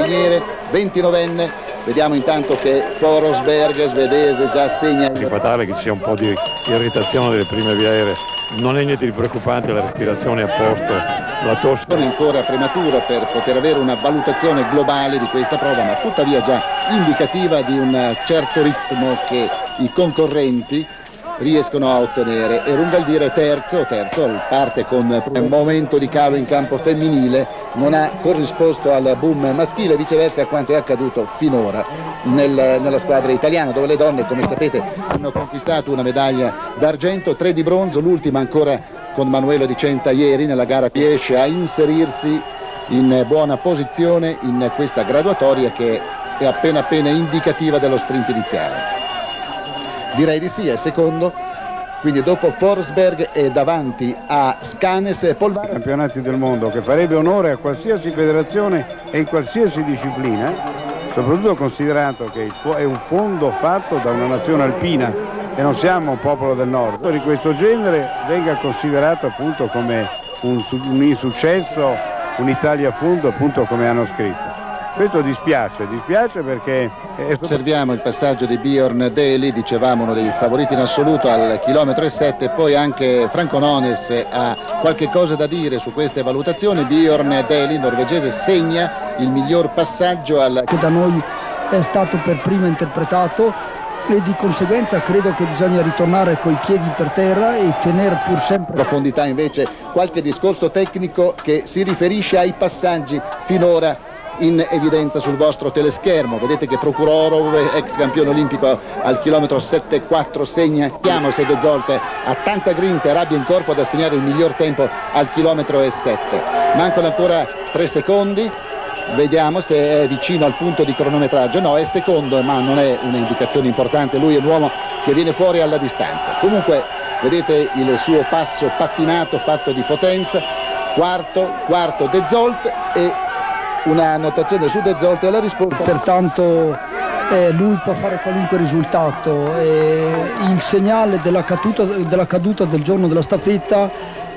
straniere, 29enne. Vediamo intanto che Forsberg, svedese, già segna. Si fa tale che ci sia un po' di irritazione delle prime vie aeree. Non è niente di preoccupante, la respirazione è a posto, la tosse. È ancora prematuro per poter avere una valutazione globale di questa prova, ma tuttavia già indicativa di un certo ritmo che i concorrenti riescono a ottenere. E Rungaldir terzo, parte con un momento di calo in campo femminile, non ha corrisposto al boom maschile, viceversa a quanto è accaduto finora nella squadra italiana, dove le donne, come sapete, hanno conquistato una medaglia d'argento, 3 di bronzo, l'ultima ancora con Manuelo Di Centa ieri nella gara. Riesce a inserirsi in buona posizione in questa graduatoria che è appena indicativa dello sprint iniziale. Direi di sì, è secondo, quindi dopo Forsberg è davanti a Scanes e Polvara. Campionati del mondo che farebbe onore a qualsiasi federazione e in qualsiasi disciplina, soprattutto considerato che è un fondo fatto da una nazione alpina e non siamo un popolo del nord. Di questo genere venga considerato appunto come un insuccesso, un'Italia a fondo, appunto come hanno scritto. Questo dispiace perché... Osserviamo il passaggio di Björn Deli, dicevamo uno dei favoriti in assoluto al chilometro e 7, poi anche Franco Nones ha qualche cosa da dire su queste valutazioni. Björn Deli, norvegese, segna il miglior passaggio che da noi è stato per primo interpretato e di conseguenza credo che bisogna ritornare coi piedi per terra e tenere pur sempre... Profondità invece qualche discorso tecnico che si riferisce ai passaggi finora in evidenza sul vostro teleschermo. Vedete che Prokurorov, ex campione olimpico al chilometro 7,4, segna. Vediamo se De Zolt ha tanta grinta e rabbia in corpo ad assegnare il miglior tempo al chilometro e 7. Mancano ancora 3 secondi, vediamo se è vicino al punto di cronometraggio. No, è secondo, ma non è un'indicazione importante, lui è l'uomo che viene fuori alla distanza. Comunque vedete il suo passo pattinato, fatto di potenza. Quarto De Zolt, e una annotazione su De Zolt e la risposta. Pertanto lui può fare qualunque risultato. Il segnale della caduta del giorno della staffetta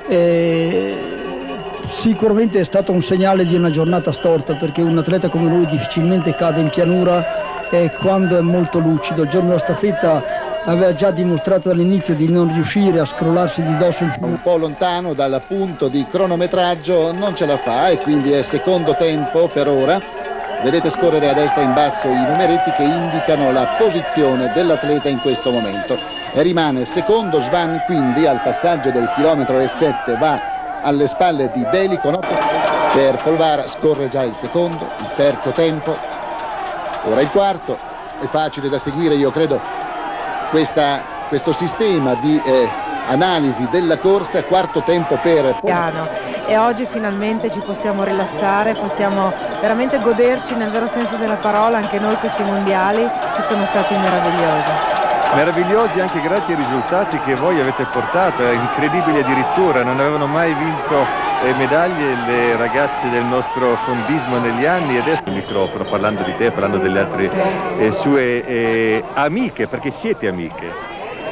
sicuramente è stato un segnale di una giornata storta, perché un atleta come lui difficilmente cade in pianura quando è molto lucido. Il giorno della staffetta aveva già dimostrato all'inizio di non riuscire a scrollarsi di dosso un po' lontano dal punto di cronometraggio, non ce la fa e quindi è secondo tempo per ora. Vedete scorrere a destra in basso i numeretti che indicano la posizione dell'atleta in questo momento, e rimane secondo Svan, quindi al passaggio del chilometro e 7 va alle spalle di Deli con 8. Per Polvara scorre già il secondo, il terzo tempo, ora il quarto. È facile da seguire, io credo, questo sistema di analisi della corsa. Quarto tempo per piano, e oggi finalmente ci possiamo rilassare, possiamo veramente goderci nel vero senso della parola anche noi questi mondiali che sono stati meravigliosi anche grazie ai risultati che voi avete portato, è incredibili addirittura, non avevano mai vinto medaglie le ragazze del nostro fondismo negli anni, e adesso il microfono, parlando di te, parlando delle altre sue amiche, perché siete amiche.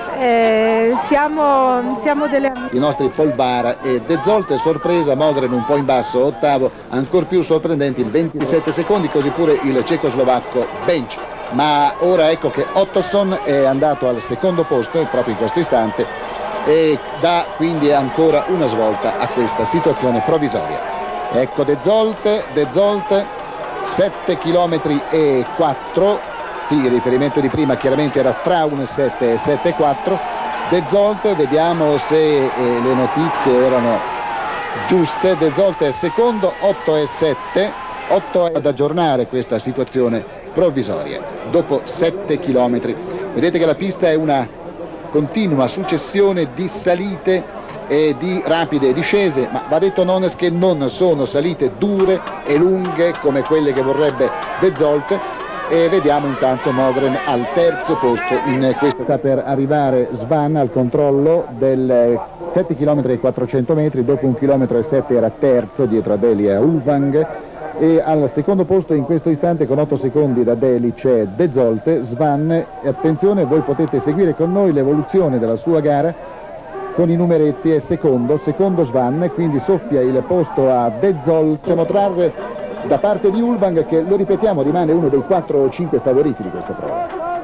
Siamo delle amiche. I nostri Polvara e De Zolt, sorpresa, Mogren un po' in basso, ottavo, ancor più sorprendenti il 27 secondi, così pure il cecoslovacco Bench. Ma ora ecco che Ottosson è andato al secondo posto proprio in questo istante e dà quindi ancora una svolta a questa situazione provvisoria. Ecco De Zolt 7 km e 4, sì, il riferimento di prima chiaramente era fra 1,7 e 7,4. De Zolt, vediamo se le notizie erano giuste. De Zolt è secondo, 8,7, 8 è ad aggiornare questa situazione provvisoria dopo 7 km. Vedete che la pista è una continua successione di salite e di rapide discese, ma va detto Nones che non sono salite dure e lunghe come quelle che vorrebbe De Zolt. E vediamo intanto Mogren al terzo posto in questa. Sta per arrivare Svan al controllo del 7 km e 400 metri, dopo 1 km e 7 era terzo dietro a Deli e a Ulvang, e al secondo posto in questo istante con 8 secondi da Deli c'è De Zolt. Svan, e attenzione, voi potete seguire con noi l'evoluzione della sua gara con i numeretti, è secondo Svan, quindi soffia il posto a De Zolt. Possiamo trarre da parte di Ulvang, che, lo ripetiamo, rimane uno dei 4 o 5 favoriti di questa prova.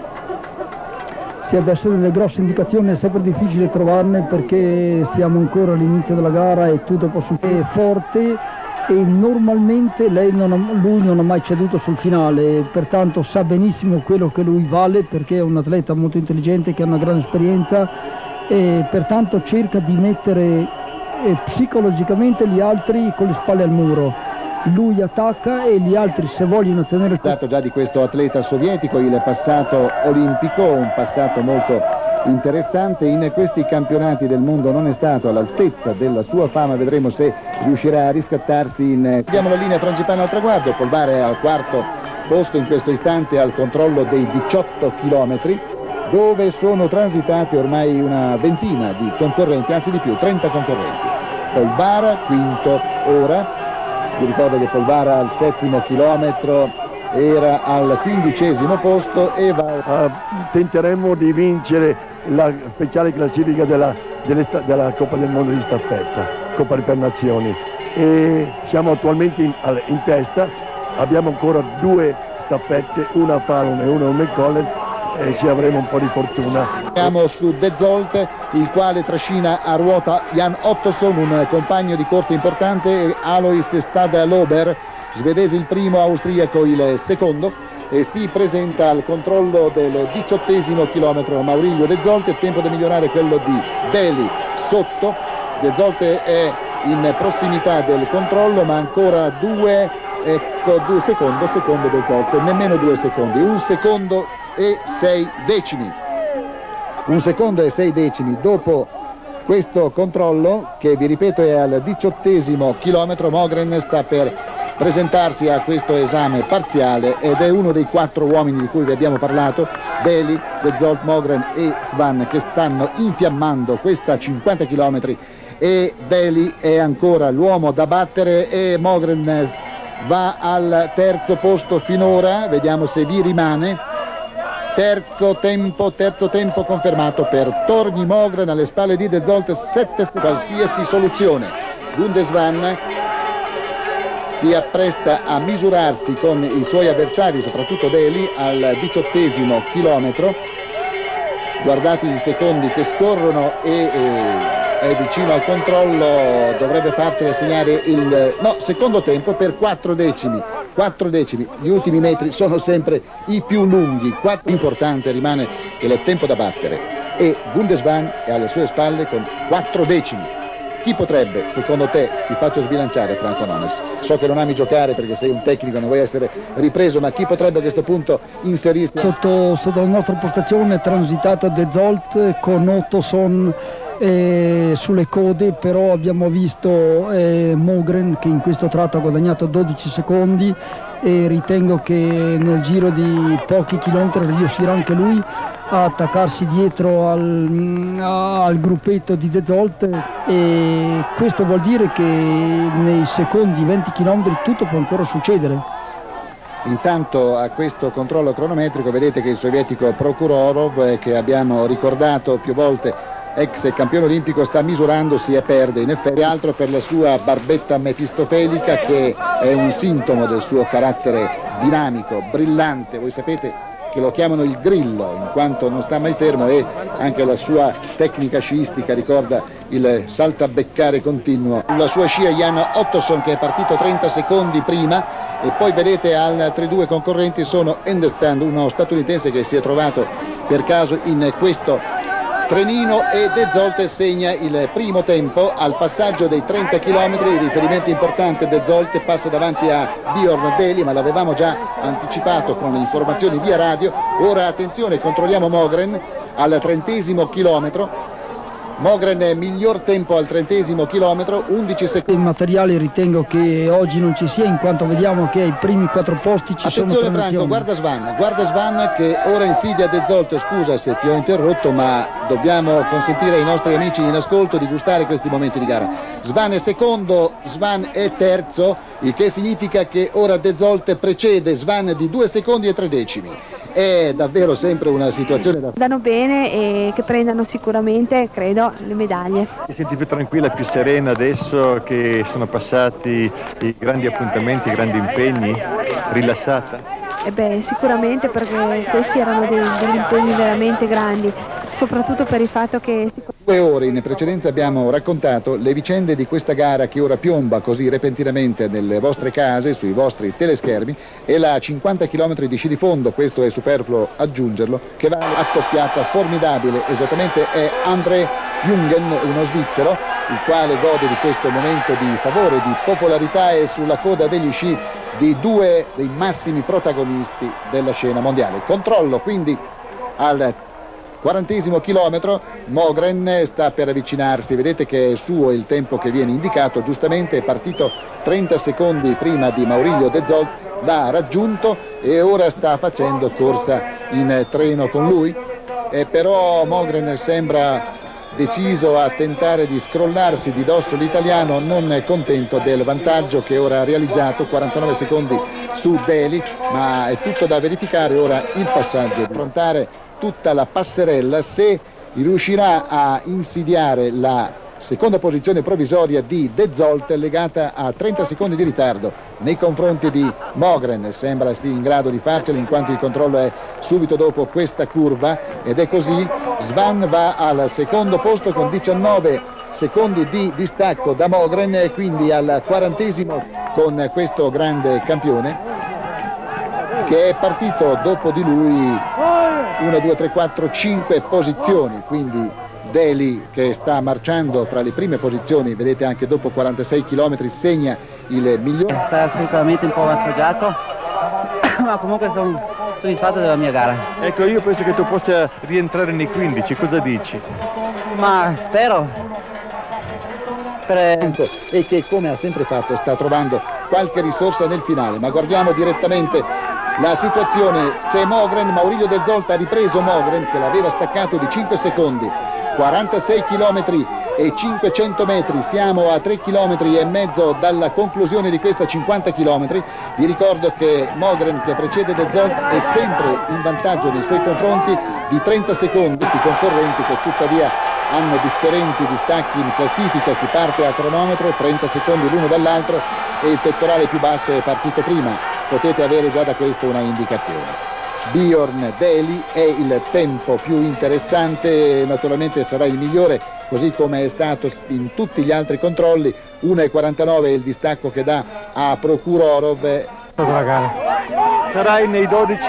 Sì, adesso delle grosse indicazioni è sempre difficile trovarne, perché siamo ancora all'inizio della gara e tutto può succedere. È forte e normalmente lui non ha mai ceduto sul finale, pertanto sa benissimo quello che lui vale, perché è un atleta molto intelligente che ha una grande esperienza, e pertanto cerca di mettere psicologicamente gli altri con le spalle al muro. Lui attacca e gli altri, se vogliono tenere... Dato già di questo atleta sovietico il passato olimpico, un passato molto interessante. In questi campionati del mondo non è stato all'altezza della sua fama, vedremo se riuscirà a riscattarsi. Vediamo la linea Frangipane al traguardo, Polvara è al quarto posto in questo istante al controllo dei 18 chilometri, dove sono transitati ormai una ventina di concorrenti, anzi di più, 30 concorrenti. Polvara quinto ora. Vi ricordo che Polvara al 7° chilometro era al 15° posto e tenteremo di vincere la speciale classifica della Coppa del Mondo di staffetta, Coppa per Nazioni, e siamo attualmente in testa. Abbiamo ancora 2 staffette, una a Falun e una a Ummenkollen, e ci avremo un po' di fortuna. Siamo su De Zolt, il quale trascina a ruota Jan Ottosson, un compagno di corsa importante, Alois Stadlober, svedese il primo, austriaco il secondo, e si presenta al controllo del 18° chilometro Maurilio De Zolt. È tempo da migliorare quello di Deli sotto. De Zolt è in prossimità del controllo, ma ancora 2 secondi, secondo De Zolt, nemmeno 2 secondi, 1 secondo e 6 decimi. 1 secondo e 6 decimi dopo questo controllo, che vi ripeto è al 18° chilometro. Mogren sta per presentarsi a questo esame parziale ed è uno dei 4 uomini di cui vi abbiamo parlato, Deli, De Zolt, Mogren e Svan, che stanno infiammando questa 50 km, e Deli è ancora l'uomo da battere e Mogren va al terzo posto finora, vediamo se vi rimane. Terzo tempo confermato per Torgny Mogren, alle spalle di De Zolt 7 qualsiasi soluzione. Gundesvan si appresta a misurarsi con i suoi avversari, soprattutto Deli, al 18° chilometro. Guardate i secondi che scorrono e è vicino al controllo, dovrebbe farcela segnare il secondo tempo per 4 decimi. 4 decimi, gli ultimi metri sono sempre i più lunghi. Importante rimane che il tempo da battere, e Gundesvan è alle sue spalle con 4 decimi. Chi potrebbe, secondo te, ti faccio sbilanciare, Franco Nones, so che non ami giocare perché sei un tecnico, non vuoi essere ripreso, ma chi potrebbe a questo punto inserirsi? Sotto la nostra postazione è transitato De Zolt con Ottosson sulle code, però abbiamo visto Mogren che in questo tratto ha guadagnato 12 secondi, e ritengo che nel giro di pochi chilometri riuscirà anche lui a attaccarsi dietro al gruppetto di De Zolt, e questo vuol dire che nei secondi 20 km tutto può ancora succedere. Intanto a questo controllo cronometrico vedete che il sovietico Prokurorov, che abbiamo ricordato più volte ex campione olimpico, sta misurandosi e perde, in effetti, altro per la sua barbetta mefistofelica, che è un sintomo del suo carattere dinamico, brillante. Voi sapete che lo chiamano il grillo in quanto non sta mai fermo, e anche la sua tecnica sciistica ricorda il saltabeccare continuo. La sua scia Jan Ottosson, che è partito 30 secondi prima, e poi vedete altri 2 concorrenti sono Endestand, uno statunitense che si è trovato per caso in questo trenino, e De Zolt segna il primo tempo al passaggio dei 30 km. Il riferimento importante, De Zolt passa davanti a Bjorn Deli, ma l'avevamo già anticipato con le informazioni via radio. Ora attenzione, controlliamo Mogren al 30° chilometro. Mogren è miglior tempo al 30° chilometro, 11 secondi. Il materiale ritengo che oggi non ci sia, in quanto vediamo che ai primi 4 posti ci sono tre nazioni. Franco, guarda Svan che ora insidia De Zolt. Scusa se ti ho interrotto, ma dobbiamo consentire ai nostri amici in ascolto di gustare questi momenti di gara. Svan è secondo, Svan è terzo, il che significa che ora De Zolt precede Svan di 2 secondi e 3 decimi. è davvero sempre una situazione da... Danno bene e che prendano sicuramente, credo, le medaglie. Ti senti più tranquilla, più serena adesso che sono passati i grandi appuntamenti, i grandi impegni? Rilassata? Sicuramente, perché questi erano degli impegni veramente grandi, soprattutto per il fatto che... 2 ore in precedenza abbiamo raccontato le vicende di questa gara che ora piomba così repentinamente nelle vostre case, sui vostri teleschermi, e la 50 km di sci di fondo, questo è superfluo aggiungerlo, che va accoppiata formidabile, esattamente è André Jungen, uno svizzero, il quale gode di questo momento di favore, di popolarità, e sulla coda degli sci di 2 dei massimi protagonisti della scena mondiale. Controllo quindi al 40° chilometro, Mogren sta per avvicinarsi, vedete che è suo il tempo che viene indicato, giustamente è partito 30 secondi prima di Maurilio De Zolt, l'ha raggiunto e ora sta facendo corsa in treno con lui, però Mogren sembra deciso a tentare di scrollarsi di dosso l'italiano, non contento del vantaggio che ora ha realizzato, 49 secondi su Deli, ma è tutto da verificare ora il passaggio, affrontare tutta la passerella, se riuscirà a insidiare la seconda posizione provvisoria di De Zolt, legata a 30 secondi di ritardo nei confronti di Mogren. Sembra sì in grado di farcela, in quanto il controllo è subito dopo questa curva, ed è così. Svan va al secondo posto con 19 secondi di distacco da Mogren, e quindi al 40° con questo grande campione che è partito dopo di lui 1, 2, 3, 4, 5 posizioni, quindi Deli, che sta marciando tra le prime posizioni, vedete anche dopo 46 km segna il migliore. Sarà sicuramente un po' affoggiato, ma comunque sono soddisfatto della mia gara. Ecco, io penso che tu possa rientrare nei 15, cosa dici? Ma spero. E che, come ha sempre fatto, sta trovando qualche risorsa nel finale, ma guardiamo direttamente la situazione. C'è Mogren, Maurilio De Zolt ha ripreso Mogren che l'aveva staccato di 5 secondi, 46 km e 500 metri, siamo a 3 km e mezzo dalla conclusione di questa 50 km. Vi ricordo che Mogren, che precede De Zolt, è sempre in vantaggio nei suoi confronti di 30 secondi, i concorrenti che tuttavia hanno differenti distacchi in classifica. Si parte a cronometro, 30 secondi l'uno dall'altro, e il pettorale più basso è partito prima, potete avere già da questo una indicazione. Bjorn Deli è il tempo più interessante, naturalmente sarà il migliore, così come è stato in tutti gli altri controlli. 1,49 è il distacco che dà a Prokurorov. La gara. Sarai nei 12?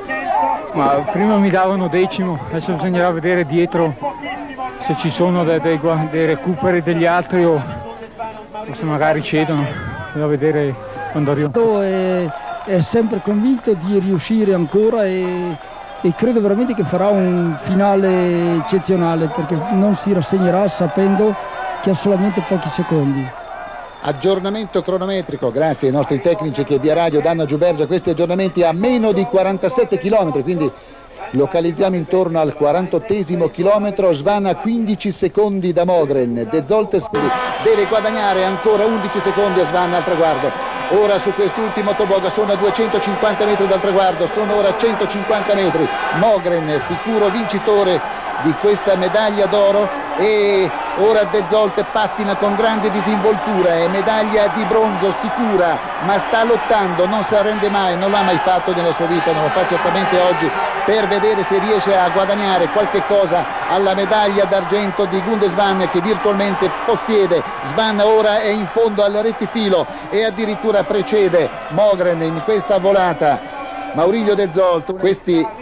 Ma prima mi davano decimo, adesso bisognerà vedere dietro se ci sono dei recuperi degli altri o se magari cedono, bisogna vedere quando arrivo. È sempre convinto di riuscire ancora e credo veramente che farà un finale eccezionale, perché non si rassegnerà sapendo che ha solamente pochi secondi. Aggiornamento cronometrico, grazie ai nostri tecnici che via radio danno a Giubergia questi aggiornamenti a meno di 47 km, quindi localizziamo intorno al 48° chilometro. Svan a 15 secondi da Mogren, De Zolt deve guadagnare ancora 11 secondi a Svan al traguardo. Ora su quest'ultimo toboga sono a 250 metri dal traguardo, sono ora 150 metri. Mogren sicuro vincitore di questa medaglia d'oro, e ora De Zolt pattina con grande disinvoltura, è medaglia di bronzo sicura, ma sta lottando, non si arrende mai, non l'ha mai fatto nella sua vita, non lo fa certamente oggi, per vedere se riesce a guadagnare qualche cosa alla medaglia d'argento di Gunde Svan, che virtualmente possiede. Svan ora è in fondo al rettifilo e addirittura precede Mogren in questa volata. Maurilio De Zolt, questi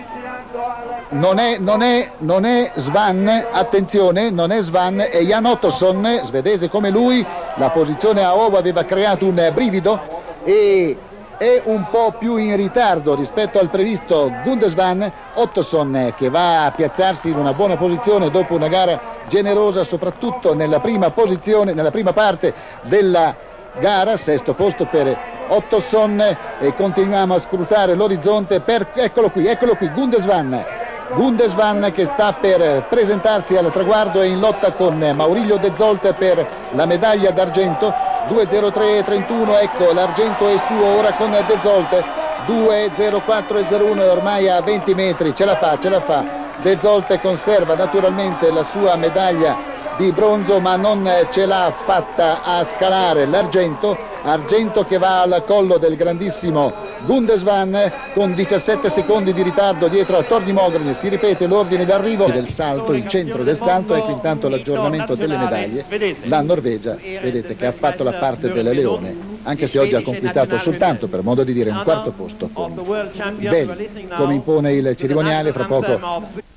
non è Svan, attenzione, non è Svan, è Jan Ottosson, svedese come lui. La posizione a ovo aveva creato un brivido e è un po' più in ritardo rispetto al previsto Gunde Svan. Ottosson che va a piazzarsi in una buona posizione dopo una gara generosa, soprattutto nella prima posizione, nella prima parte della gara, 6° posto per Ottosson, e continuiamo a scrutare l'orizzonte per, eccolo qui Gunde Svan che sta per presentarsi al traguardo, e in lotta con Maurilio De Zolt per la medaglia d'argento. 2:03:31, ecco l'argento è suo ora con De Zolt. 2:04 e 01 ormai a 20 metri, ce la fa. De Zolte conserva naturalmente la sua medaglia di bronzo, ma non ce l'ha fatta a scalare l'argento che va al collo del grandissimo Gundesvan con 17 secondi di ritardo dietro a Tornimogren. Si ripete l'ordine d'arrivo del salto, il centro del salto. Ecco intanto l'aggiornamento delle medaglie. La Norvegia, vedete che ha fatto la parte del leone, anche se oggi ha conquistato soltanto, per modo di dire, un quarto posto con Bell. Come impone il cerimoniale, fra poco